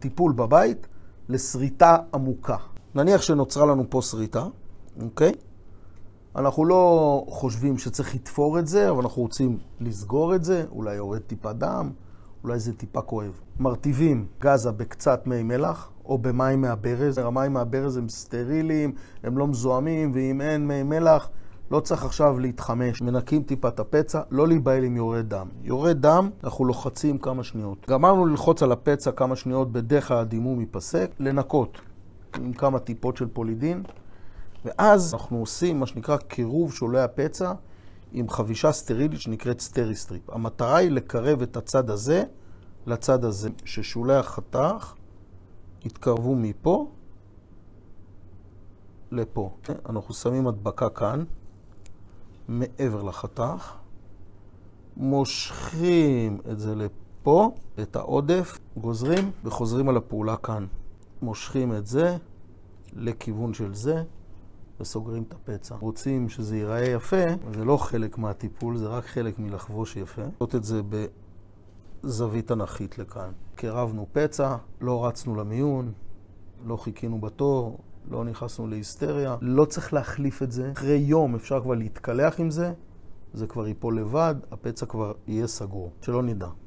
טיפול בבית לסריטה עמוקה. נניח שנוצרה לנו פה סריטה, אוקיי? אנחנו לא חושבים שצריך לתפור את זה, אבל אנחנו רוצים לסגור את זה, אולי יורד טיפה דם, אולי זה טיפה כואב. מרטיבים גזה בקצת מי מלח או במים מהברז. המים מהברז הם סטרילים, הם לא מזוהמים, ואם אין מי מלח, לא צריך עכשיו להתחמש. מנקים טיפה את הפצע, לא להיבהל אם יורד דם. יורד דם, אנחנו לוחצים כמה שניות. גמרנו ללחוץ על הפצע כמה שניות, בדרך כלל הדימום ייפסק, לנקות עם כמה טיפות של פולידין, ואז אנחנו עושים מה שנקרא קירוב שולי הפצע עם חבישה סטרילית שנקראת סטריסטריפ. המטרה היא לקרב את הצד הזה לצד הזה, ששולי החתך יתקרבו מפה לפה. אנחנו שמים הדבקה כאן, מעבר לחתך, מושכים את זה לפה, את העודף, גוזרים וחוזרים על הפעולה כאן. מושכים את זה לכיוון של זה, וסוגרים את הפצע. רוצים שזה ייראה יפה, זה לא חלק מהטיפול, זה רק חלק מלחבוש יפה. לעשות את זה בזווית אנכית לכאן. קרבנו פצע, לא רצנו למיון, לא חיכינו בתור, לא נכנסנו להיסטריה. לא צריך להחליף את זה. אחרי יום אפשר כבר להתקלח עם זה, זה כבר ייפול לבד, הפצע כבר יהיה סגור. שלא נדע.